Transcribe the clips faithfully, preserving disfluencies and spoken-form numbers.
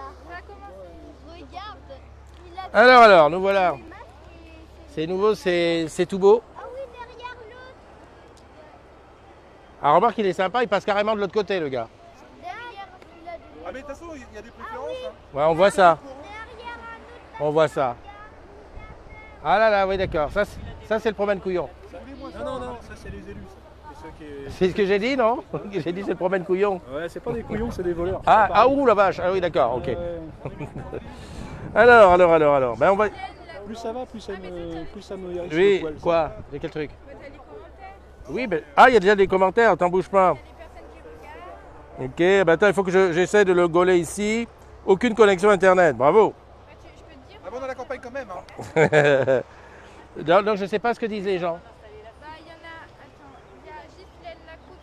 Alors, alors, nous voilà. C'est nouveau, c'est tout beau. Alors remarque, il est sympa, il passe carrément de l'autre côté, le gars. Ah mais de toute façon, il y a des préférences. Hein. Ouais, on voit ça. On voit ça. Ah là là, oui d'accord. Ça, ça c'est le promène couillon. Non, non, non, ça c'est les élus. C'est ce que j'ai dit, non? J'ai dit c'est le promène couillon. Ouais, c'est pas des couillons, c'est des voleurs. Ah, ah ouh la vache. Ah oui d'accord, ok. Ouais. alors, alors, alors, alors. Ben, on va... Plus ça va, plus ça me, plus ça me hérisse. Oui, poil, quoi? J'ai quel truc? Oui, ben... Ah, il y a déjà des commentaires, t'en bouge pas. Ok, ben attends, il faut que j'essaie je, de le gauler ici. Aucune connexion internet, bravo. Ah bon, on a la campagne quand même. Hein. donc, donc je sais pas ce que disent les gens. Bah, il y en a, attends, il y a Ghislaine Lacroix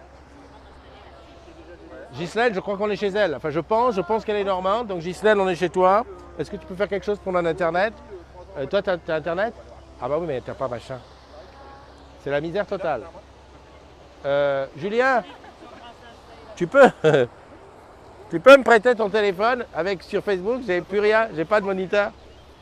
qui... Ghislaine, je crois qu'on est chez elle. Enfin, je pense, je pense qu'elle est normande. Donc Ghislaine, on est chez toi. Est-ce que tu peux faire quelque chose pour mon internet? euh, Toi, tu as, as internet? Ah bah oui, mais t'as pas machin. C'est la misère totale. Euh, Julien, tu peux Tu peux me prêter ton téléphone avec sur Facebook? J'ai plus rien, j'ai pas de moniteur.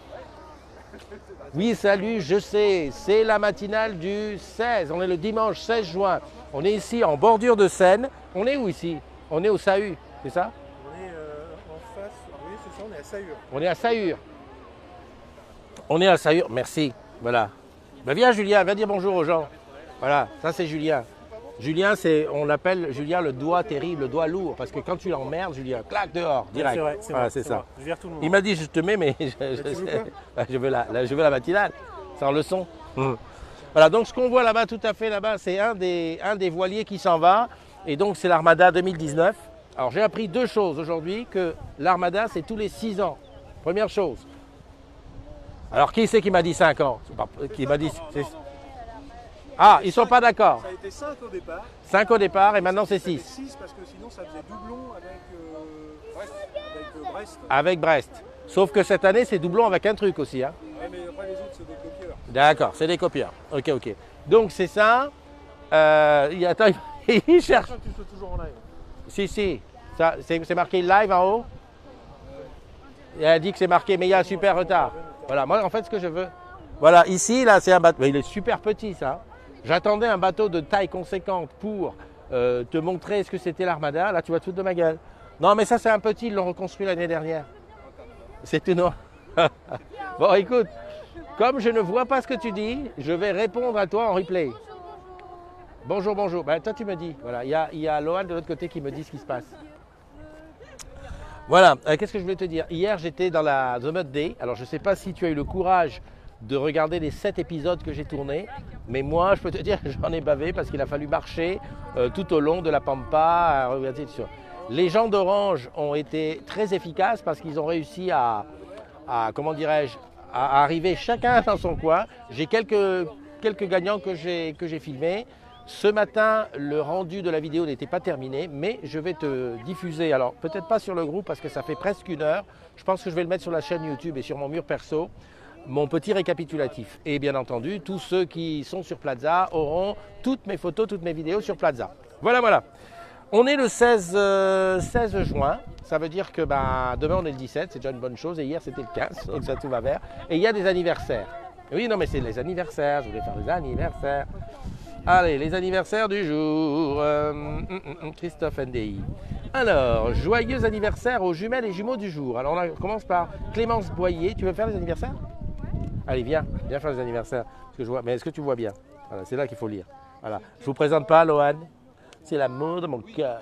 Oui, salut, je sais, c'est la matinale du seize. On est le dimanche seize juin. On est ici en bordure de Seine. On est où ici? On est au Sahut, c'est ça? On est euh, en face, oui, c'est ça, on est à Sahur. On est à Sahur. On est à Sahur, merci. Voilà. Ben viens Julien, viens dire bonjour aux gens. Voilà, ça c'est Julien. Julien, c'est, on l'appelle Julien le doigt terrible, le doigt lourd, parce que quand tu l'emmerdes, Julien, claque dehors, direct. C'est vrai, c'est voilà, vrai. C'est ça. Vrai. Je vire tout le monde. Il m'a dit, je te mets, mais je, je, tu veux quoi je, veux la, la, je veux la matinale, sans leçon. Mmh. Voilà, donc ce qu'on voit là-bas, tout à fait là-bas, c'est un des, un des voiliers qui s'en va, et donc c'est l'Armada deux mille dix-neuf. Alors j'ai appris deux choses aujourd'hui, que l'Armada, c'est tous les six ans. Première chose. Alors qui c'est qui m'a dit cinq ans? Qui m'a dit... Ah, ils ne sont pas d'accord. Ça a été cinq au départ. cinq au départ et maintenant c'est six. six parce que sinon ça faisait doublon avec, euh, Brest. Avec, euh, Brest. Avec Brest. Sauf que cette année c'est doublon avec un truc aussi. Hein. Ouais, mais après les autres c'est des copieurs. D'accord, c'est des copieurs. Ok, ok. Donc c'est ça. Euh, il, attends, il cherche. Je que tu sois toujours en live. Si, si. C'est marqué live en haut. Il a dit que c'est marqué, mais il y a un super retard. Voilà, moi en fait ce que je veux. Voilà, ici, là, c'est un bateau. Mais il est super petit ça. J'attendais un bateau de taille conséquente pour euh, te montrer ce que c'était l'Armada. Là, tu vas te foutre de ma gueule. Non, mais ça, c'est un petit. Ils l'ont reconstruit l'année dernière. C'est tout non. Bon, écoute, comme je ne vois pas ce que tu dis, je vais répondre à toi en replay. Bonjour, bonjour. Ben, toi, tu me dis. Voilà, il y a, il y a Lohan de l'autre côté qui me dit ce qui se passe. Voilà, euh, qu'est-ce que je voulais te dire? Hier, j'étais dans la The Mud Day. Alors, je ne sais pas si tu as eu le courage de regarder les sept épisodes que j'ai tournés. Mais moi, je peux te dire que j'en ai bavé parce qu'il a fallu marcher euh, tout au long de la Pampa. Euh, les gens d'Orange ont été très efficaces parce qu'ils ont réussi à, à comment dirais-je, à, à arriver chacun dans son coin. J'ai quelques, quelques gagnants que j'ai que j'ai filmés. Ce matin, le rendu de la vidéo n'était pas terminé, mais je vais te diffuser, alors peut-être pas sur le groupe parce que ça fait presque une heure. Je pense que je vais le mettre sur la chaîne YouTube et sur mon mur perso. Mon petit récapitulatif. Et bien entendu, tous ceux qui sont sur Plaza auront toutes mes photos, toutes mes vidéos sur Plaza. Voilà, voilà. On est le seize, euh, seize juin. Ça veut dire que ben, demain on est le dix-sept, c'est déjà une bonne chose. Et hier c'était le quinze, donc ça tout va vert. Et il y a des anniversaires. Oui, non, mais c'est les anniversaires. Je voulais faire les anniversaires. Allez, les anniversaires du jour. Euh, mm, mm, Christophe N D I. Alors, joyeux anniversaire aux jumelles et jumeaux du jour. Alors on commence par Clémence Boyer. Tu veux faire les anniversaires? Allez, viens, viens faire les anniversaires. Parce que je vois, mais est-ce que tu vois bien? Voilà, c'est là qu'il faut lire. Voilà. Je vous présente pas Lohan. C'est l'amour de mon cœur.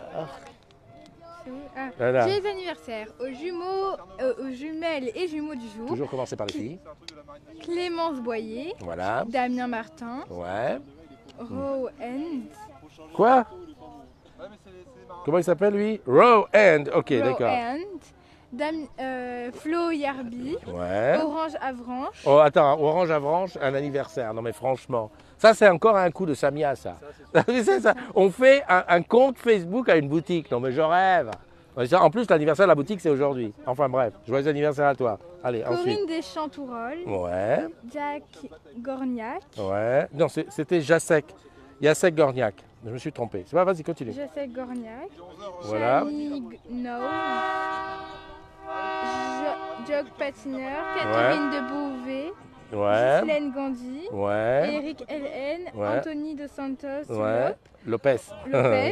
Ah, voilà. J'ai les anniversaires aux jumeaux, euh, aux jumelles et jumeaux du jour. Toujours commencer par les filles. Clémence Boyer. Voilà. Damien Martin. Ouais. Row End. Quoi? Comment il s'appelle lui? Row End. Ok, d'accord. Dam, euh, Flo Yarbi, ouais. Orange Avranches. Oh, attends, Orange Avranches, un anniversaire. Non, mais franchement, ça, c'est encore un coup de Samia, ça. ça, ça, ça. On fait un, un compte Facebook à une boutique. Non, mais je rêve. En plus, l'anniversaire de la boutique, c'est aujourd'hui. Enfin, bref, joyeux anniversaire à toi. Allez, Corinne ensuite. Deschamps-Tourol. Ouais. Jack Gorniak. Ouais. Non, c'était Jacek. Jacek Gorniak. Je me suis trompé. C'est pas, vas-y, continue. Jacek Gorniak. Voilà. Chani No. jog patineur, Catherine de Beauvais, Ouais. Ghislaine Gandhi, Ouais. Eric L N, Ouais. Anthony Dos Santos, Ouais. Lopez. Lopez,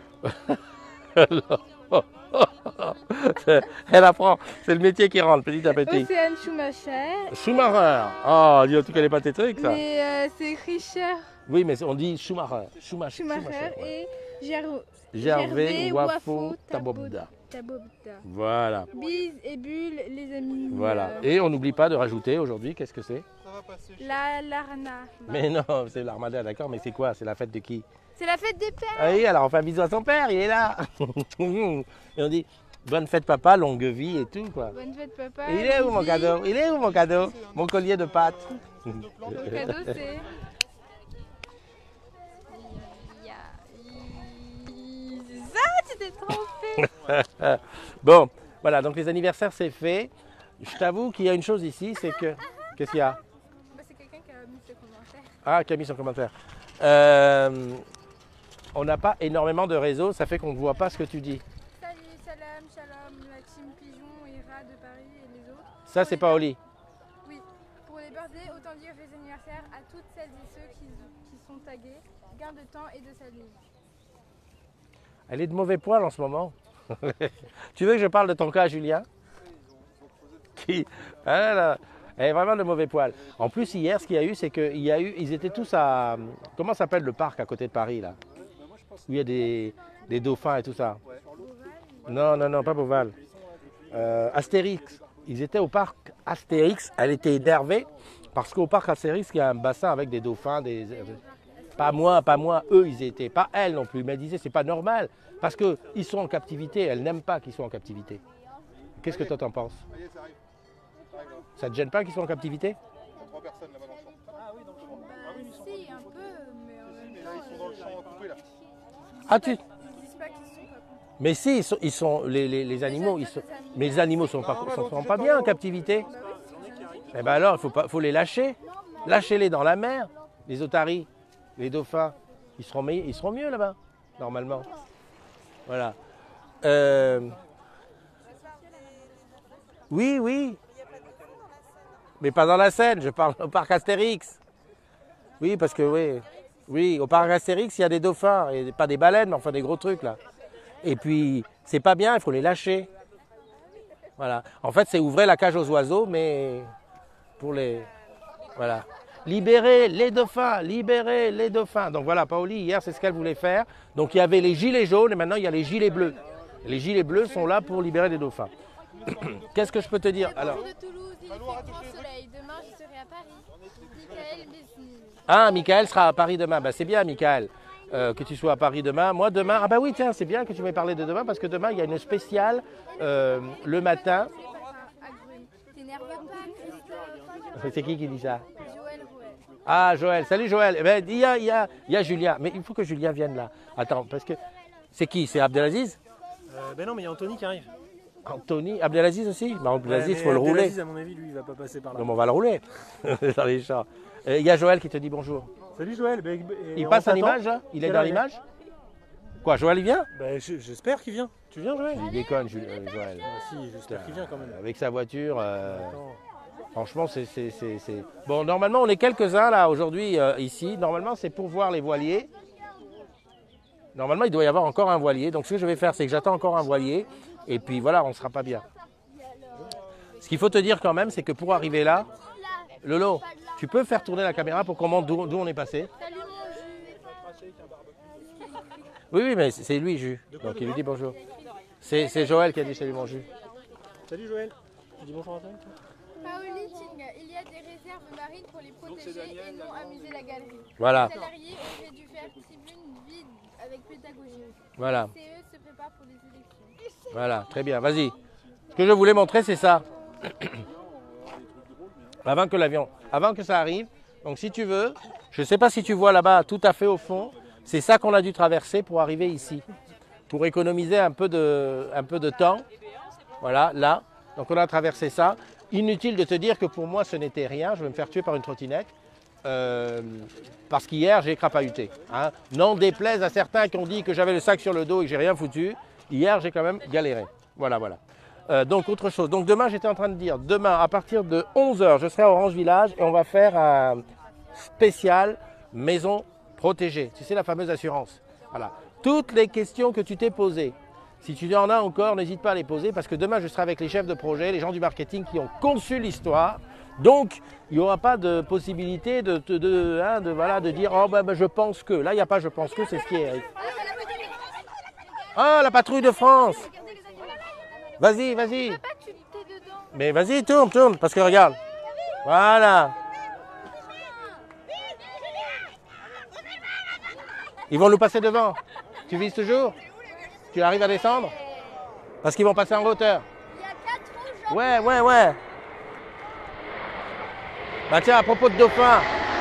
Elle apprend. C'est le métier qui rentre petit à petit. Océane Schumacher, Schumacher. Oh, dis, tu connais pas tes trucs, ça. mais euh, c'est Richard Oui, mais on dit Schumacher. Schumacher. Schumacher Schumacher, ouais. et Ger Gervais Wafo Wafo Tabobda. Tabobda. Voilà. Bise et Bulle, les amis. Voilà. euh, Et on n'oublie pas de rajouter aujourd'hui, qu'est-ce que c'est? Ça va passer. La Larna. Mais non, c'est l'armada, d'accord, mais c'est quoi? C'est la fête de qui? C'est la fête des pères. Ah oui, alors on fait un bisou à son père, il est là. Et on dit bonne fête papa, longue vie et tout, quoi. Bonne fête papa. Et il est où mon Lucie. cadeau? Il est où mon cadeau? Mon collier de pâtes. Mon cadeau c'est... Ça, tu t'es trompé. Bon, voilà, donc les anniversaires c'est fait. Je t'avoue qu'il y a une chose ici, c'est que... Qu'est-ce qu'il y a? Bah, c'est quelqu'un qui a mis ce commentaire. Ah, qui a mis son commentaire. Euh, on n'a pas énormément de réseaux, ça fait qu'on ne voit pas ce que tu dis. Salut, salam, shalom, la team Pigeon, Ira de Paris et les autres. Ça, c'est pas Oli. Oui, pour les birthdays, autant dire les anniversaires à toutes celles et ceux qui, qui sont tagués. Gain de temps et de salive. Elle est de mauvais poil en ce moment. Tu veux que je parle de ton cas, Julien? Qui ah là là, elle est vraiment de mauvais poil. En plus, hier, ce qu'il y a eu, c'est qu'il y a eu, ils étaient tous à, comment s'appelle le parc à côté de Paris là, où il y a des, des dauphins et tout ça. Non, non, non, pas Beauval. Euh, Astérix. Ils étaient au parc Astérix. Elle était énervée parce qu'au parc Astérix, il y a un bassin avec des dauphins, des pas moi, pas moi, eux ils étaient, pas elle non plus, mais elle disait c'est pas normal, parce qu'ils sont en captivité, elle n'aime pas qu'ils soient en captivité. Qu'est-ce que toi t'en penses? Ça y est, ça arrive. Ça arrive là. Ça te gêne pas qu'ils soient en captivité? Il y a trois personnes là-bas dans le champ. Ah oui, dans le champ. Ah oui, mais ils sont Si, un peu, mais en Si, même mais temps, là ils sont dans le champ coupé là. Ah tu... ils disent pas qu'ils sont pas contents. Mais si, ils sont, ils sont les, les, les animaux, ils sont... mais les animaux sont pas, sont, sont pas bien en captivité. Eh ben alors, il faut, pas, faut les lâcher. Lâchez-les dans la mer, les otaries, les dauphins. Ils seront, meilleurs, ils seront mieux là-bas, normalement. Voilà. Euh... Oui, oui. Mais pas dans la Seine, je parle au parc Astérix. Oui, parce que oui. Oui, au parc Astérix, il y a des dauphins, et pas des baleines, mais enfin des gros trucs là. Et puis, c'est pas bien, il faut les lâcher. Voilà. En fait, c'est ouvrir la cage aux oiseaux, mais pour les... Voilà. Libérer les dauphins, libérer les dauphins. Donc voilà, Paoli, hier, c'est ce qu'elle voulait faire. Donc il y avait les gilets jaunes et maintenant il y a les gilets bleus. Les gilets bleus sont là pour libérer les dauphins. Qu'est-ce que je peux te dire? Alors, De Toulouse, il fait grand soleil. Demain, je serai à Paris. Michael Besny. ah, Michael sera à Paris demain. Ben, c'est bien, Michael, euh, que tu sois à Paris demain. Moi, demain, ah bah oui, tiens, c'est bien que tu m'aies parlé de demain parce que demain, il y a une spéciale euh, le matin. T'énerve pas, Christophe. C'est qui qui dit ça? Joël Rouet. Ah, Joël. Salut, Joël. Eh ben, il y a, il y a, il y a Julien. Mais il faut que Julien vienne là. Attends, parce que... C'est qui? C'est Abdelaziz? Euh, ben non, mais il y a Anthony qui arrive. Anthony? Abdelaziz aussi? Bah, Abdelaziz, il Ouais, faut mais le rouler. Abdelaziz, à mon avis, lui, il va pas passer par là. Donc on va le rouler dans les champs. Euh, Il y a Joël qui te dit bonjour. Salut Joël. Ben, et Il on passe à t'attend. l'image là? Il est Quelle dans heure il est l'image? Quoi, Joël il vient? Ben, je- j'espère qu'il vient. Tu viens, Joël? Il déconne, Ju- euh, Joël. Ah, si, j'espère qu'il vient quand même. Avec sa voiture, euh, Attends. franchement, c'est, c'est, c'est, c'est- Bon, normalement, on est quelques-uns là aujourd'hui, euh, ici. Normalement, c'est pour voir les voiliers. Normalement, il doit y avoir encore un voilier. Donc, ce que je vais faire, c'est que j'attends encore un voilier. Et puis voilà, on ne sera pas bien. Ce qu'il faut te dire quand même, c'est que pour arriver là, Lolo, tu peux faire tourner la caméra pour qu'on montre d'où, d'où on est passé? Salut mon jus. Oui, oui, mais c'est lui, Jus. Donc, il lui dit bonjour. C'est, c'est Joël qui a dit salut, mon Jus. Salut Joël. Tu dis bonjour à toi? Paoli Ting, il y a des réserves marines pour les protéger et non amuser la galerie. Voilà, Les salariés auraient dû faire tribune vide avec pédagogie. voilà, C E se prépare pour les élections. voilà. Très bien, vas-y. Ce que je voulais montrer, c'est ça. Avant que l'avion, avant que ça arrive. Donc, si tu veux, je ne sais pas si tu vois là-bas, tout à fait au fond, c'est ça qu'on a dû traverser pour arriver ici. Pour économiser un peu de, un peu de temps. Voilà, là. Donc, on a traversé ça. Inutile de te dire que pour moi, ce n'était rien. Je vais me faire tuer par une trottinette. Euh, parce qu'hier, j'ai crapahuté. Hein. N'en déplaise à certains qui ont dit que j'avais le sac sur le dos et que j'ai rien foutu. Hier, j'ai quand même galéré. Voilà, voilà. Euh, donc autre chose. Donc demain, j'étais en train de dire, demain à partir de onze heures, je serai à Orange Village et on va faire un spécial maison protégée. Tu sais, la fameuse assurance. Voilà. Toutes les questions que tu t'es posées, si tu en as encore, n'hésite pas à les poser parce que demain, je serai avec les chefs de projet, les gens du marketing qui ont conçu l'histoire. Donc, il n'y aura pas de possibilité de, de, de, hein, de, voilà, de dire « Oh, ben, ben, je pense que ». Là, il n'y a pas « je pense que », c'est ce qui est. Ah, la patrouille de France. Vas-y, vas-y. Papa, tu t'es dedans. Mais vas-y, tourne, tourne, parce que regarde. Voilà. Ils vont nous passer devant. Tu vises toujours? Tu arrives à descendre? Parce qu'ils vont passer en hauteur. Il y a quatre rouges. Ouais, ouais, ouais. Bah tiens, à propos de dauphins.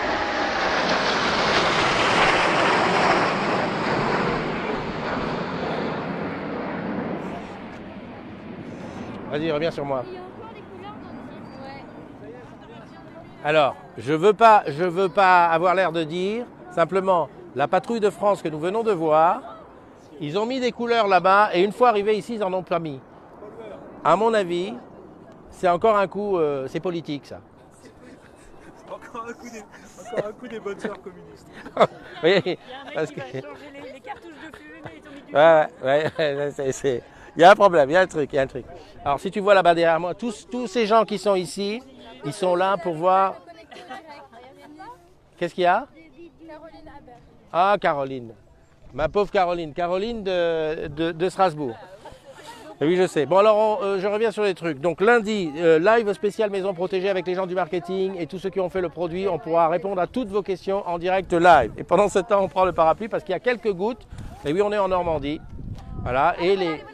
Vas-y, reviens sur moi. Il y a encore des couleurs dans le ciel. Ouais. Alors, je veux pas, je veux pas avoir l'air de dire, simplement, la patrouille de France que nous venons de voir, ils ont mis des couleurs là-bas et une fois arrivés ici, ils en ont pas mis. À mon avis, c'est encore un coup, euh, c'est politique ça. Encore un coup des, encore un coup des bonnes sœurs communistes. Oui, parce Qui que... va changer les, les cartouches de fumée, ils ont mis du Ouais, ouais, ouais, c'est, c'est... Il y a un problème, il y a un truc, il y a un truc. Alors si tu vois là-bas derrière moi, tous, tous ces gens qui sont ici, ils sont là pour voir... Qu'est-ce qu'il y a? Caroline Haber. Ah, Caroline. Ma pauvre Caroline. Caroline de, de, de Strasbourg. Oui, je sais. Bon, alors, on, euh, je reviens sur les trucs. Donc, lundi, euh, live spécial maison protégée avec les gens du marketing et tous ceux qui ont fait le produit. On pourra répondre à toutes vos questions en direct live. Et pendant ce temps, on prend le parapluie parce qu'il y a quelques gouttes. Et oui, on est en Normandie. Voilà. Et les...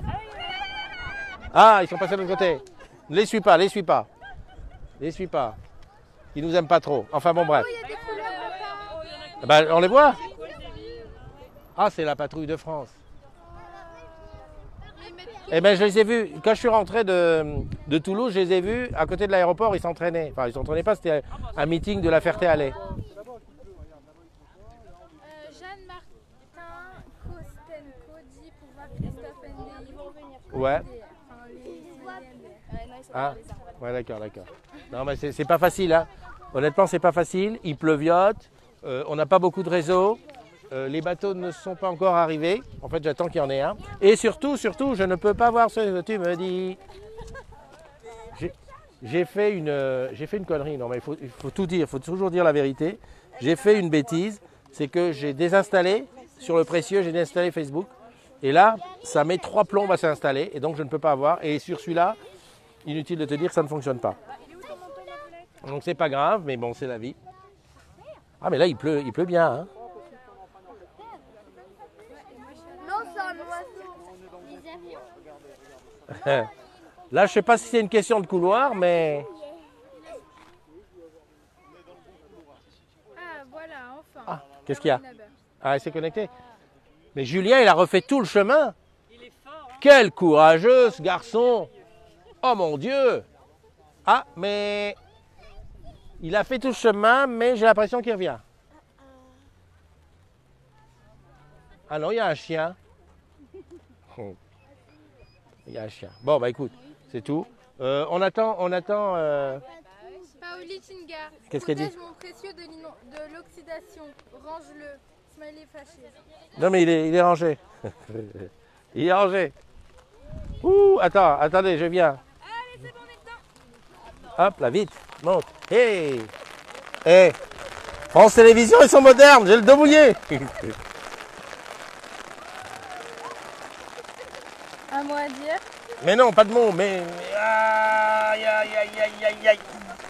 Ah, ils sont passés de l'autre côté. Ne les suis pas, les suis pas. Les suis pas. Ils nous aiment pas trop. Enfin, bon, bref. Il y a des couleurs, papa. Eh ben, on les voit? Ah, c'est la patrouille de France. Eh bien, je les ai vus. Quand je suis rentré de, de Toulouse, je les ai vus à côté de l'aéroport, ils s'entraînaient. Enfin, ils s'entraînaient pas, c'était un meeting de la Ferté-Alais. Euh, Jeanne Martin, Kostenko dit pouvoir Christophe N D I. Ils vont revenir. Ouais. Enfin, les C D M D. Ah, ouais, d'accord, d'accord. Non, mais c'est c'est pas facile, hein. Honnêtement, c'est pas facile. Il pleuviote, euh, on n'a pas beaucoup de réseau. Euh, les bateaux ne sont pas encore arrivés. En fait, j'attends qu'il y en ait un. Et surtout, surtout, je ne peux pas voir ce que tu me dis. J'ai- J'ai fait une, euh, j'ai fait une connerie. Non, mais il faut, il faut tout dire. Il faut toujours dire la vérité. J'ai fait une bêtise. C'est que j'ai désinstallé sur le précieux, j'ai désinstallé Facebook. Et là, ça met trois plombes à s'installer. Et donc, je ne peux pas avoir. Et sur celui-là, inutile de te dire que ça ne fonctionne pas. Donc, c'est pas grave, mais bon, c'est la vie. Ah, mais là, il pleut, il pleut bien, hein. Non, c'est un oiseau. Les avions. Là, je sais pas si c'est une question de couloir, mais... Ah, voilà, enfin. Ah, qu'est-ce qu'il y a? Caroline Haber. Ah, il s'est connecté. Mais Julien, il a refait tout le chemin. Quel courageux, ce garçon. Oh, mon Dieu. Ah, mais... Il a fait tout le chemin, mais j'ai l'impression qu'il revient. Ah non, il y a un chien. Il y a un chien. Bon, bah écoute, c'est tout. Euh, on attend, on attend... euh, Paoli Tinga. Qu'est-ce qu'elle dit? Protège mon précieux de l'ino- de l'oxydation. Range-le. Smiley fâché. Non, mais il est, il est rangé. Il est rangé. Ouh, attends, attendez, je viens. Hop, là, vite, monte. Hey, hey. France Télévisions, ils sont modernes, j'ai le dos mouillé. Un mot à dire. Mais non, pas de mots, mais... Aïe, aïe, aïe, aïe, aïe, aïe.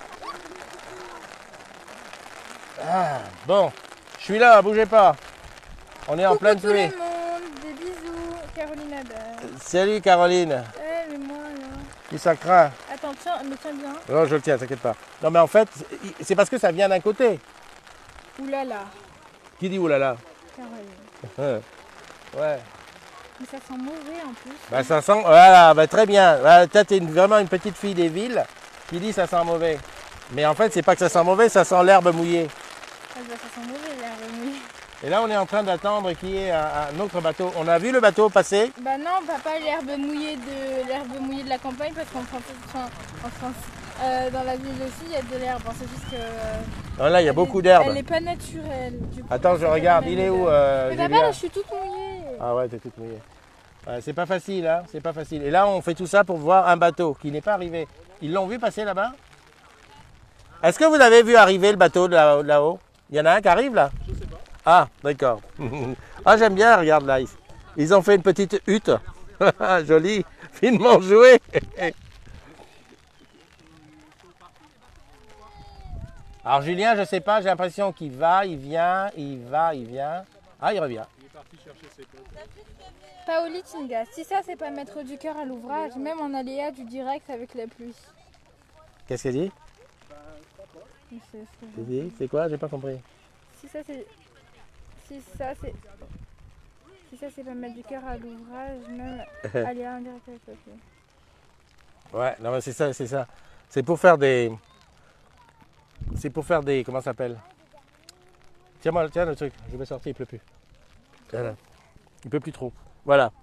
Ah, bon, je suis là, bougez pas. On est en pleine Coucou tout le pluie. monde. Des bisous. Caroline Haber. Salut Caroline. Eh, mais moi, là. Qui ça craint? Attends, tiens, mais tiens bien. Non, je le tiens, t'inquiète pas. Non, mais en fait, c'est parce que ça vient d'un côté. Ouh là là. Qui dit oulala? Caroline. Ouais. Mais ça sent mauvais en plus. Bah ça sent, voilà, bah très bien. Voilà, toi, t'es une- vraiment une petite fille des villes qui dit ça sent mauvais. Mais en fait, c'est pas que ça sent mauvais, ça sent l'herbe mouillée. Ah, bah, ça sent mauvais l'air mouillé. Et là, on est en train d'attendre qu'il y ait un, un autre bateau. On a vu le bateau passer? Bah non, on va pas l'herbe mouillée de l'herbe mouillée de la campagne parce qu'en France, enfin, en France euh, dans la ville aussi, il y a de l'herbe. Hein, c'est juste que. Euh, Non, là, il y a elle beaucoup est- d'herbe. Elle n'est pas naturelle. Du coup, Attends, je ça regarde. fait Il est la où, même euh, Mais papa, Julia? là, je suis toute mouillée. Ah ouais, t'es toute mouillée. Ouais, c'est pas facile, hein. C'est pas facile. Et là, on fait tout ça pour voir un bateau qui n'est pas arrivé. Ils l'ont vu passer là-bas? Est-ce que vous avez vu arriver le bateau de là- de là-haut? Il y en a un qui arrive là? Je sais pas. Ah, d'accord. Ah, j'aime bien, regarde là. Ils- Ils ont fait une petite hutte. Joli, finement joué. Alors Julien, je sais pas, j'ai l'impression qu'il va, il vient, il va, il vient. Ah, il revient. Il est parti chercher ses potes. Paoli Tinga, si ça, c'est pas mettre du cœur à l'ouvrage, même en aléa du direct avec la pluie. Qu'est-ce qu'elle dit? C'est- c'est- Qu'est-ce qu'elle dit? C'est quoi? J'ai pas compris. Si ça, c'est. Si ça, c'est. Si ça, c'est pas mettre du cœur à l'ouvrage, même aléa indirect avec la pluie. Ouais, non mais c'est ça, c'est ça. C'est pour faire des... C'est pour faire des... Comment ça s'appelle? Tiens-moi, tiens le truc, je vais sortir, il pleut plus. Tiens là. Il pleut plus trop. Voilà.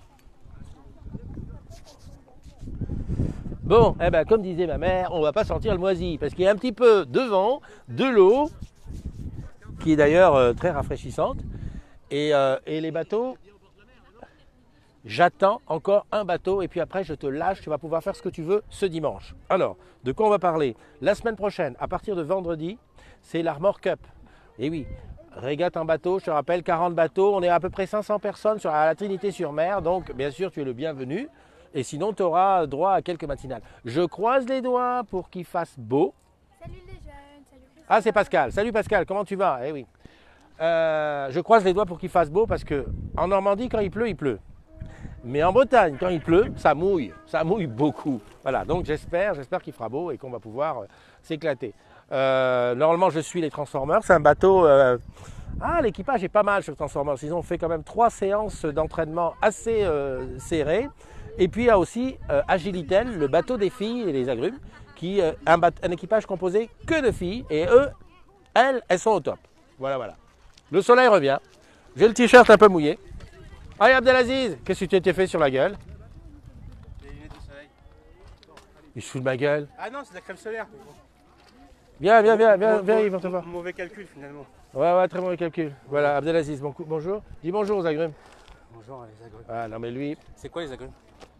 Bon, eh ben, comme disait ma mère, on va pas sentir le moisi, parce qu'il y a un petit peu de vent, de l'eau, qui est d'ailleurs euh, très rafraîchissante, et, euh, et les bateaux... J'attends encore un bateau et puis après je te lâche, tu vas pouvoir faire ce que tu veux ce dimanche. Alors, de quoi on va parler? La semaine prochaine, à partir de vendredi, c'est l'Armor Cup. Et oui, régate en bateau, je te rappelle, quarante bateaux, on est à peu près cinq cents personnes sur, à la Trinité-sur-Mer, donc bien sûr tu es le bienvenu. Et sinon tu auras droit à quelques matinales. Je croise les doigts pour qu'il fasse beau. Salut les jeunes, salut Christophe. Ah c'est Pascal, salut Pascal, comment tu vas? Eh oui. Euh, je croise les doigts pour qu'il fasse beau parce que en Normandie quand il pleut, il pleut. Mais en Bretagne, quand il pleut, ça mouille, ça mouille beaucoup. Voilà, donc j'espère, j'espère qu'il fera beau et qu'on va pouvoir euh, s'éclater. Euh, normalement, je suis les Transformers, c'est un bateau... euh, Ah, l'équipage est pas mal sur Transformers. Ils ont fait quand même trois séances d'entraînement assez euh, serrées. Et puis il y a aussi euh, Agilitel, le bateau des filles et les agrumes, qui euh, un, bat- un équipage composé que de filles. Et eux, elles, elles sont au top. Voilà, voilà. Le soleil revient. J'ai le t-shirt un peu mouillé. Allez Abdelaziz, qu'est-ce que tu t'es fait sur la gueule? Les lunettes de soleil. Il se fout de ma gueule. Ah non, c'est de la crème solaire. Viens, viens, viens, viens, Mau- viens, mau- ils vont te voir. Mauvais calcul finalement. Ouais, ouais, très mauvais calcul. Voilà, Abdelaziz, bon coup- bonjour. Dis bonjour aux agrumes. Bonjour les agrumes. Ah non mais lui, C'est quoi les agrumes?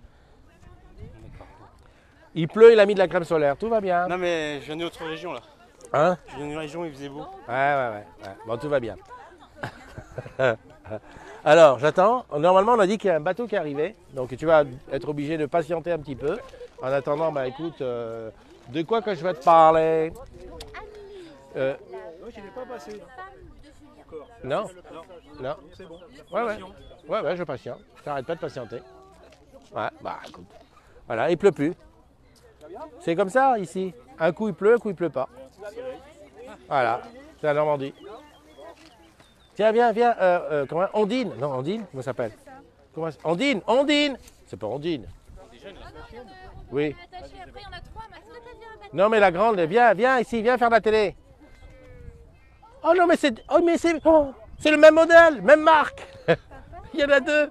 il pleut, il a mis de la crème solaire, tout va bien. Non mais je viens d'une autre région là. Hein? Je viens d'une région où il faisait beau. Ouais, ouais, ouais, ouais. Bon, tout va bien. Alors, j'attends. Normalement, on a dit qu'il y a un bateau qui est arrivé. Donc, tu vas être obligé de patienter un petit peu. En attendant, bah écoute, euh, de quoi que je vais te parler? Euh, Non, je n'ai pas passé. Encore. non? Non? C'est bon. Ouais, ouais. Ouais, ouais, je patiente. T'arrêtes pas de patienter. Ouais, bah écoute. Voilà, il pleut plus. C'est comme ça ici. Un coup il pleut, un coup il pleut pas. Voilà, c'est la Normandie. Tiens, viens, viens. Euh, euh, comment Ondine? Non, Ondine, comment ça s'appelle? Comment ça- Ondine, Ondine. C'est pas Ondine. Oui. Après, il y en a trois, maintenant. Non, mais la grande, viens, viens ici, viens faire la télé. Oh non, mais c'est, oh mais c'est, oh, c'est le même modèle, même marque. Il y en a deux.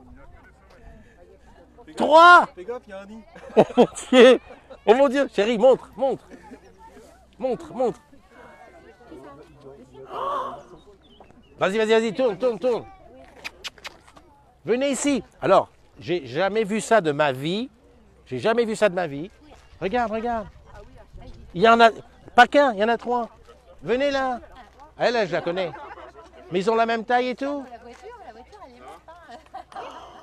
Trois. Fais gaffe, il y a un nid. Oh mon Dieu! Oh mon Dieu! Chérie, montre, montre! Montre, montre! Oh. Vas-y, vas-y, vas-y, tourne, tourne, tourne! Venez ici! Alors, j'ai jamais vu ça de ma vie. J'ai jamais vu ça de ma vie. Regarde, regarde! Il y en a, pas qu'un, il y en a trois. Venez là! Elle, là, je la connais. Mais ils ont la même taille et tout? La voiture, la voiture, elle est morte.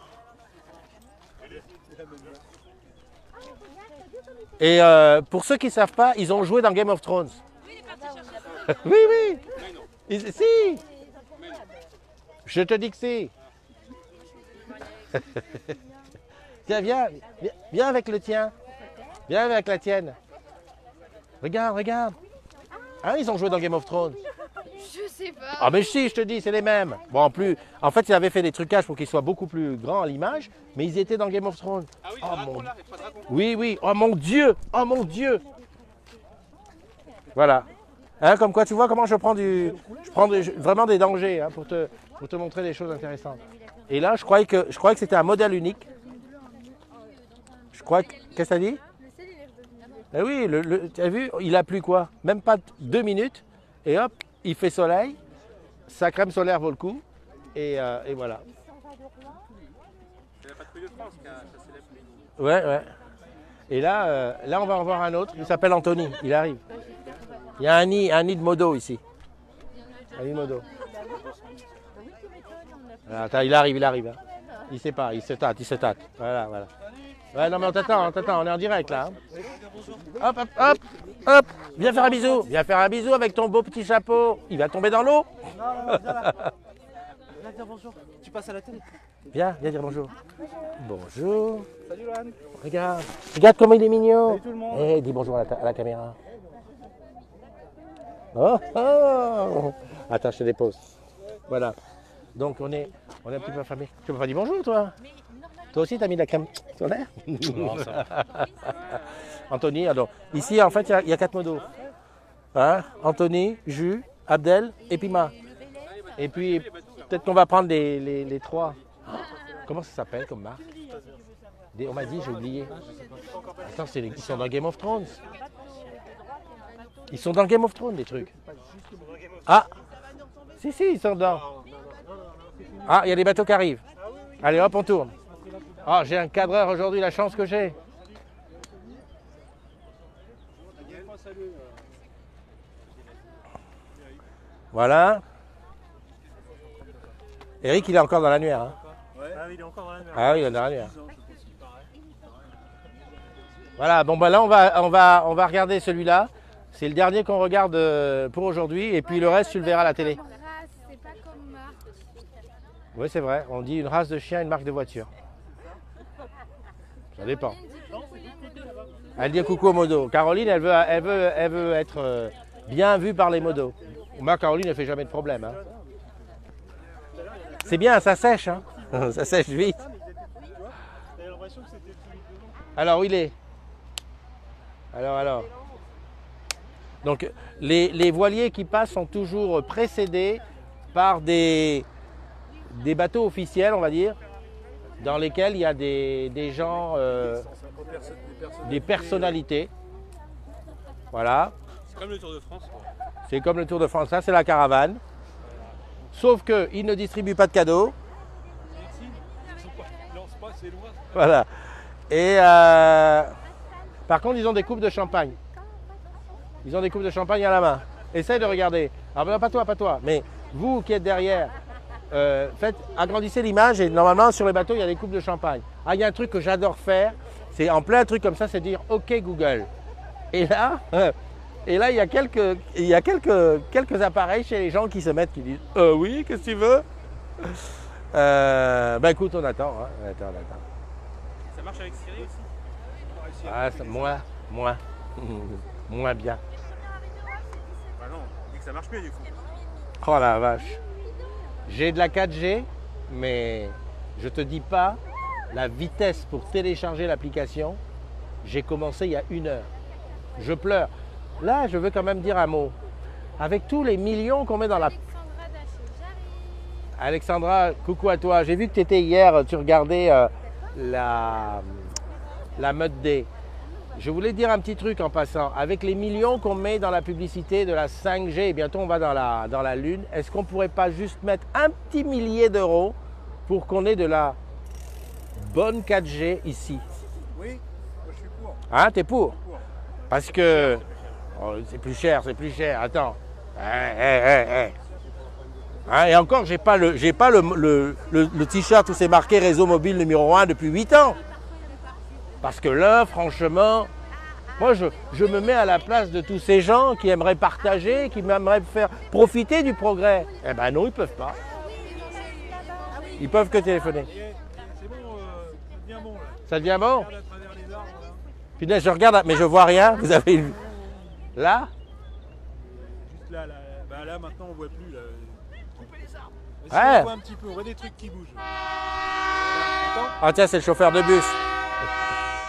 Et euh, pour ceux qui ne savent pas, ils ont joué dans Game of Thrones. Oui, oui. Ils- si. Je te dis que si. Tiens, viens, viens, viens avec le tien. Viens avec la tienne. Regarde, regarde. Hein, ils ont joué dans Game of Thrones. Je sais pas. Ah mais si, je te dis, c'est les mêmes. Bon, en plus, en fait, ils avaient fait des trucages pour qu'ils soient beaucoup plus grands à l'image, mais ils étaient dans Game of Thrones. Ah oui, Oh, le dragon mon- là, il y a pas de dragon. Oui, oui. Oh mon Dieu. Oh mon Dieu. Voilà. Hein, comme quoi, tu vois comment je prends du, je prends des- vraiment des dangers hein, pour, te, pour te montrer des choses intéressantes. Et là, je croyais que, je croyais que c'était un modèle unique. Je crois que... Qu'est-ce que t'as dit? Le ciel, il est redevenu. Eh oui, le, le- tu as vu, il a plu quoi? Même pas deux minutes. Et hop, il fait soleil. Sa crème solaire vaut le coup. Et, euh, et voilà. C'est la patrouille de France qui a chassé la pluie. Ouais, ouais. Et là, euh, là, on va en voir un autre. Il s'appelle Anthony. Il arrive. Il y a un nid, un nid de modo ici. Un nid de modo. Voilà, attends, il arrive, il arrive. hein. Il sait pas, il se tâte, il se tâte. Voilà, voilà. Ouais, non mais on t'attend, on t'attend, on est en direct là. hein. Hop, hop, hop, hop. Viens faire un bisou. Viens faire un bisou avec ton beau petit chapeau. Il va tomber dans l'eau. Viens dire bonjour. Tu passes à la télé. Viens, viens dire bonjour. Bonjour. Salut Lohan. Regarde, regarde comme il est mignon. Salut tout le monde. Eh, dis bonjour à la, ta- à la caméra. Oh, oh. Attends, je te dépose. Voilà. Donc on est, on est un petit peu affamés. Tu m'as pas dit bonjour toi? Toi aussi t'as mis de la crème solaire? Non, ça va. Anthony, alors ici en fait il y a- il y, a quatre modos. Hein? Anthony, Jus, Abdel et Pima. Et puis peut-être qu'on va prendre les, les, les trois. Comment ça s'appelle comme marque? Des- On m'a dit, j'ai oublié. Attends, c'est les- ils sont dans Game of Thrones. Ils sont dans Game of Thrones, les trucs. Ah! Si, si, ils sont dans. Ah, il y a des bateaux qui arrivent. Allez, hop, on tourne. Ah, j'ai un cadreur aujourd'hui, la chance que j'ai. Voilà. Eric, il est encore dans l'annuaire. Hein. Ah oui, il est encore dans la mer. Ah oui, il est dans l'annuaire. Voilà, bon bah là on va, on va, on va regarder celui-là. C'est le dernier qu'on regarde euh, pour aujourd'hui. Et puis le reste, tu le verras à la télé. Comme race, c'est pas comme marque. Oui, c'est vrai. On dit une race de chien, une marque de voiture. Ça dépend. Elle dit coucou aux modos. Caroline, elle veut, elle veut, elle veut être euh, bien vue par les modos. Moi, Caroline, ne fait jamais de problème. hein. C'est bien, ça sèche. Hein. Ça sèche vite. J'avais l'impression que c'était celui de devant. Alors, où il est? Alors, alors. Donc, les, les voiliers qui passent sont toujours précédés par des, des bateaux officiels, on va dire, dans lesquels il y a des, des gens, euh, des personnalités. Voilà. C'est comme le Tour de France. quoi. C'est comme le Tour de France. Ça, c'est la caravane. Sauf qu'ils ne distribuent pas de cadeaux. Ici, ils lancent pas, c'est loin. Voilà. Et euh, par contre, ils ont des coupes de champagne. Ils ont des coupes de champagne à la main. Essaye de regarder. Alors, non, pas toi, pas toi. Mais vous qui êtes derrière, euh, faites, agrandissez l'image et normalement, sur les bateaux, il y a des coupes de champagne. Ah, il y a un truc que j'adore faire. C'est en plein truc comme ça, c'est dire OK Google. Et là, et là, il y a quelques, il y a quelques, quelques appareils chez les gens qui se mettent, qui disent euh, oui, qu'est-ce que tu veux? euh, Ben écoute, on attend, hein. on attend, on attend. Ça marche avec Siri aussi? Ah, ça- moins, moins, moins bien. Bah non, on dit que ça marche mieux du coup. Oh la vache. J'ai de la quatre G, mais je te dis pas la vitesse pour télécharger l'application. J'ai commencé il y a une heure. Je pleure. Là, je veux quand même dire un mot. Avec tous les millions qu'on met dans la... Alexandra Daché, j'arrive. Alexandra, coucou à toi. J'ai vu que tu étais hier, tu regardais euh, la, la Mud Day. Je voulais dire un petit truc en passant. Avec les millions qu'on met dans la publicité de la cinq G, et bientôt on va dans la, dans la Lune, est-ce qu'on ne pourrait pas juste mettre un petit millier d'euros pour qu'on ait de la bonne quatre G ici? Oui, moi je suis pour. Hein, t'es pour? Parce que oh, c'est plus cher, c'est plus cher. Attends. Eh, eh, eh, eh. Hein, et encore, j'ai pas le, j'ai pas le, le, le- le t-shirt où c'est marqué réseau mobile numéro un depuis huit ans. Parce que là, franchement, moi je, je me mets à la place de tous ces gens qui aimeraient partager, qui aimeraient faire profiter du progrès. Eh ben non, ils peuvent pas. Ils peuvent que téléphoner. C'est bon, euh, ça devient bon là. Ça devient bon? Regarde à travers les arbres là. Punaise, je regarde, mais je vois rien. Vous avez vu? Là? Juste là, là, bah là maintenant on voit plus là. Couper les arbres. Mais si Ouais. on voit un petit peu, on voit des trucs qui bougent. Attends. Ah tiens, c'est le chauffeur de bus.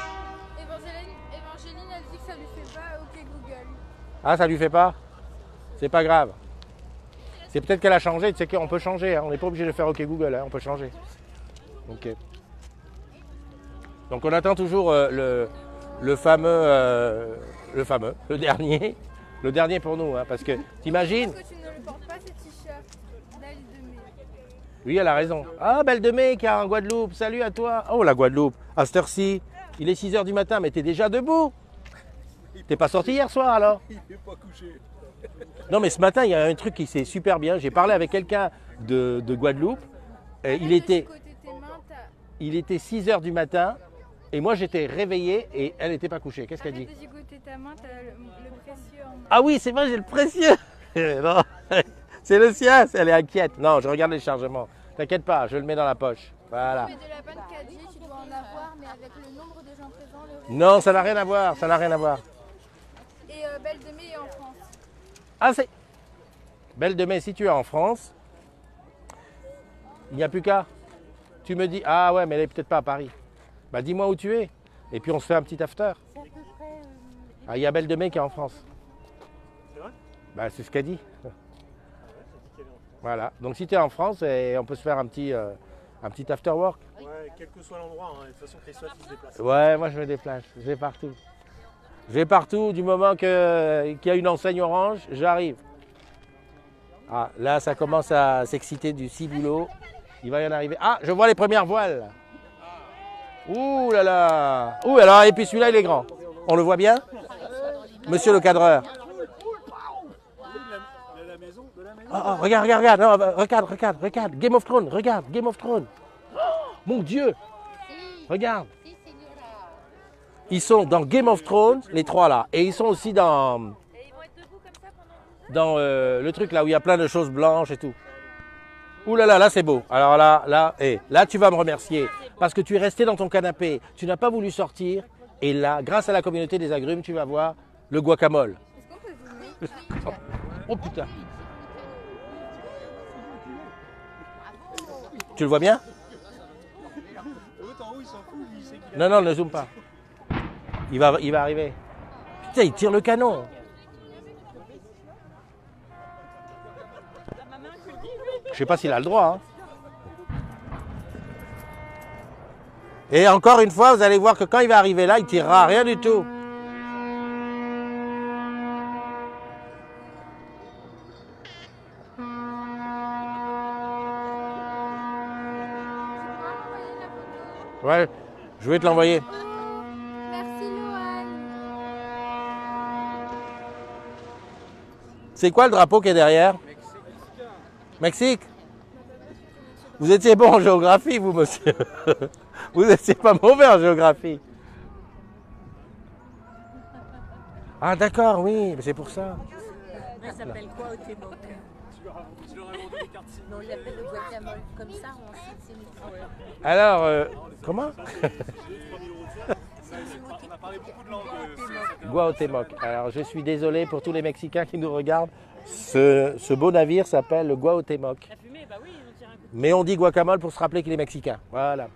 Évangéline, Évangéline, elle dit que ça lui fait pas OK Google. Ah, ça lui fait pas? C'est pas grave. C'est peut-être qu'elle a changé, tu sais qu'on peut changer, hein. On n'est pas obligé de faire OK Google, hein. On peut changer. Ok. Donc on attend toujours euh, le, le fameux, euh, le fameux, le dernier, le dernier pour nous, hein, parce que t'imagines. Pourquoi tu ne le portes pas ce t-shirt Belle de mai. Oui, elle a raison. Ah, Belle de Mai qui est en Guadeloupe, salut à toi. Oh la Guadeloupe, à cette heure-ci, il est six heures du matin, mais t'es déjà debout. T'es pas sorti hier soir alors? Il n'est pas couché. Non mais ce matin, il y a un truc qui s'est super bien. J'ai parlé avec quelqu'un de, de Guadeloupe. Et il, était, il était six heures du matin et moi j'étais réveillé et elle n'était pas couchée. Qu'est-ce qu'elle dit? Arrête de gigoter ta main, t'as le, le précieux en main. Ah oui, c'est vrai, j'ai le précieux. Non, c'est le sien, elle est inquiète. Non, je regarde les chargements. T'inquiète pas, je le mets dans la poche. Voilà. Mais de la panne quatre G, tu dois en avoir, mais avec le nombre de gens présents, le... Non, ça n'a rien à voir, ça n'a rien à voir. Et euh, Belle de Mai est en France. Ah, c'est... Belle de Mai, si tu es en France, il n'y a plus qu'à. Tu me dis, ah ouais, mais elle est peut-être pas à Paris. Bah dis-moi où tu es. Et puis on se fait un petit after. Ah, il y a Belle de Mai qui est en France. C'est vrai? Bah c'est ce qu'elle dit. Voilà. Donc si tu es en France, et on peut se faire un petit, euh, un petit after work. Ouais, quel que soit l'endroit, hein. De toute façon Christophe il se déplace. Ouais, moi je me déplace. Je vais partout. Je vais partout du moment que, qu'il y a une enseigne orange, j'arrive. Ah, là ça commence à s'exciter du ciboulot. Il va y en arriver. Ah, je vois les premières voiles. Ouh là là. Ouh alors, et puis celui-là il est grand. On le voit bien? Monsieur le cadreur. De la maison, de la maison. Oh, oh, regarde, regarde, regarde, non, regarde, regarde, regarde, Game of Thrones, regarde, Game of Thrones. Oh, mon Dieu, regarde. Ils sont dans Game of Thrones, les trois là, et ils sont aussi dans, Et ils vont être debout comme ça pendant. dans euh, le truc là où il y a plein de choses blanches et tout. Ouh là là, là c'est beau. Alors là, là, et là tu vas me remercier parce que tu es resté dans ton canapé, tu n'as pas voulu sortir, et là, grâce à la communauté des agrumes, tu vas voir le guacamole. Est-ce qu'on peut zoomer? Oh putain. Tu le vois bien? L'autre en haut, il s'en fout, lui, il sait qu'il a... Non, non, ne zoome pas. Il va, il va arriver. Putain, il tire le canon. Je sais pas s'il a le droit. Hein. Et encore une fois, vous allez voir que quand il va arriver là, il tirera rien du tout. Ouais, je vais te l'envoyer. Merci Loane. C'est quoi le drapeau qui est derrière? Mexique. Vous étiez bon en géographie, vous, monsieur. Vous étiez pas mauvais en géographie. Ah, d'accord, oui, c'est pour ça. Ça s'appelle quoi au Témoc? Non, il appelle le guacamole. Comme ça, on sait que c'est mexicain. Alors, euh, comment? On a parlé beaucoup de langues. euh, Guautemoc. Alors, je suis désolé pour tous les Mexicains qui nous regardent. Ce, ce beau navire s'appelle le Guautemoc. La fumée, bah oui, on tire un coup de... Mais on dit guacamole pour se rappeler qu'il est mexicain. Voilà.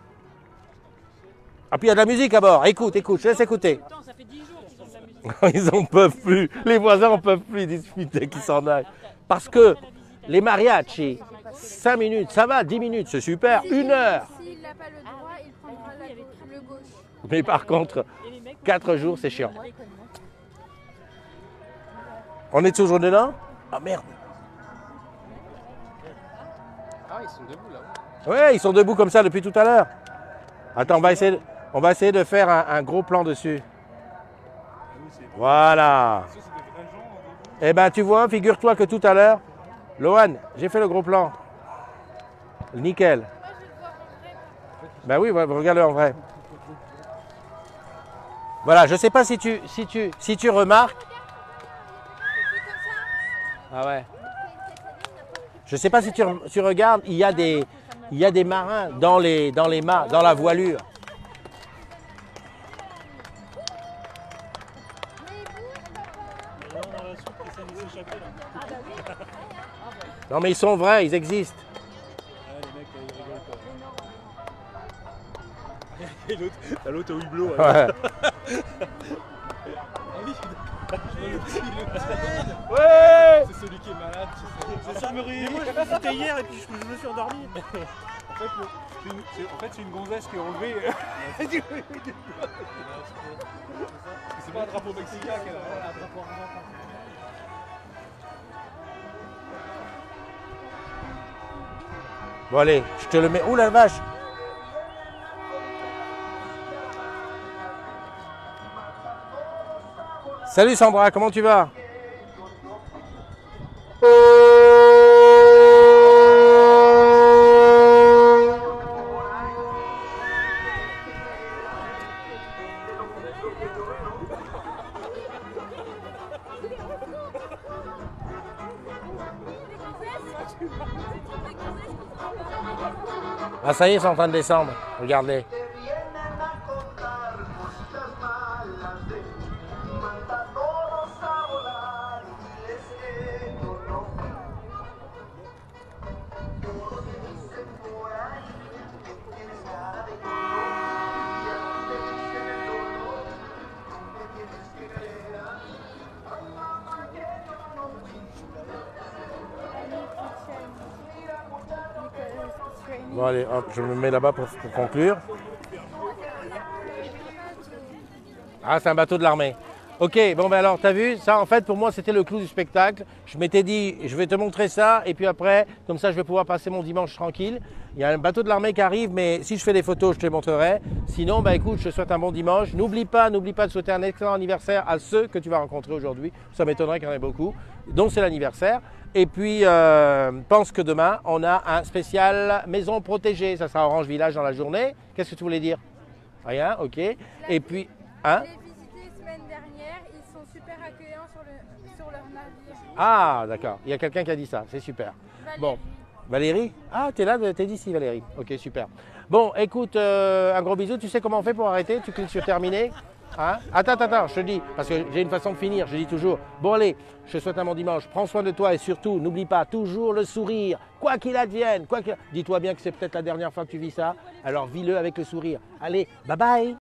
Ah, puis il y a de la musique à bord. Écoute, écoute, je laisse écouter. Attends, ça fait dix jours qu'ils ont de la musique. Ils en peuvent plus. Les voisins en peuvent plus discuter qu'ils s'en aillent. Parce que les mariachis, cinq minutes, ça va, dix minutes, c'est super. Une heure. S'il n'a pas le droit, il prendra la gauche, le gauche. Mais par contre, quatre jours, c'est chiant. On est toujours dedans? Ah merde. Ah, ils sont debout là. Ouais, ils sont debout comme ça depuis tout à l'heure. Attends, on va essayer de, on va essayer de faire un, un gros plan dessus. Voilà. Ça, c'est des vrais gens en debout. Eh ben, tu vois, figure-toi que tout à l'heure, Lohan, j'ai fait le gros plan. Nickel. Ben oui, ouais, regarde-le en vrai. Voilà, je sais pas si tu, si tu, si tu remarques. Ah ouais. Je sais pas si tu, tu regardes, il y a des, il y a des marins dans les, dans les mâts, dans la voilure. Il y en a dans la soupe qui essaie de s'échapper là. Non mais ils sont vrais, ils existent. Ah, les mecs, ils rigolent pas. Et l'autre, t'as l'autre au hublot. Ouais. Ah oui, Ouais. gendarmerie. Mais moi, je me c'était hier et puis je, je me suis endormi. En fait, le- c'est une, c'est- en fait, c'est une gonzesse qui est enlevée. Du- c'est pas un drapeau mexicain qu'elle a. Un drapeau argentin. Bon allez, je te le mets. Ouh la vache! Salut Sandra, comment tu vas? Ah ça y est, c'est en train de descendre. Regardez. Bon allez, hop, je me mets là-bas pour, pour conclure. Ah, c'est un bateau de l'armée. Ok, bon ben alors, t'as vu, ça en fait pour moi c'était le clou du spectacle. Je m'étais dit, je vais te montrer ça et puis après, comme ça je vais pouvoir passer mon dimanche tranquille. Il y a un bateau de l'armée qui arrive, mais si je fais des photos, je te les montrerai. Sinon, bah écoute, je te souhaite un bon dimanche. N'oublie pas, n'oublie pas de souhaiter un excellent anniversaire à ceux que tu vas rencontrer aujourd'hui. Ça m'étonnerait qu'il y en ait beaucoup, dont c'est l'anniversaire. Et puis, euh, pense que demain, on a un spécial maison protégée. Ça sera Orange Village dans la journée. Qu'est-ce que tu voulais dire? Rien, ok. Et puis, hein? Je l'ai visité la semaine dernière, ils sont super accueillants sur, le, sur leur navire. Ah, d'accord. Il y a quelqu'un qui a dit ça. C'est super. Valérie. Bon. Valérie? Ah, t'es là, t'es d'ici, Valérie. Ok, super. Bon, écoute, euh, un gros bisou. Tu sais comment on fait pour arrêter? Tu cliques sur terminer. Hein? Attends, attends, attends, je te dis, parce que j'ai une façon de finir, je dis toujours, bon allez, je te souhaite un bon dimanche, prends soin de toi et surtout, n'oublie pas, toujours le sourire, quoi qu'il advienne, quoi qu'il... Dis-toi bien que c'est peut-être la dernière fois que tu vis ça, alors vis-le avec le sourire. Allez, bye bye!